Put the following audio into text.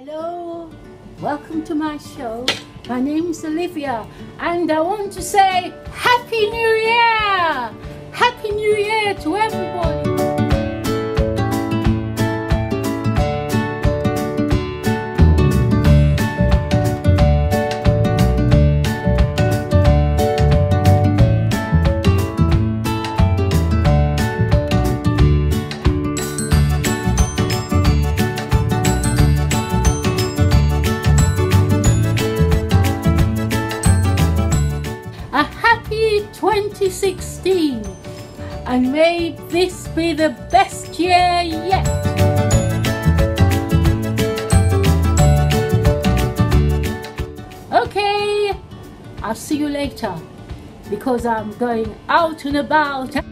Hello, welcome to my show. My name is Olivia and I want to say Happy New Year! Happy New Year to everybody! A happy 2016 and may this be the best year yet. Okay, I'll see you later because I'm going out and about.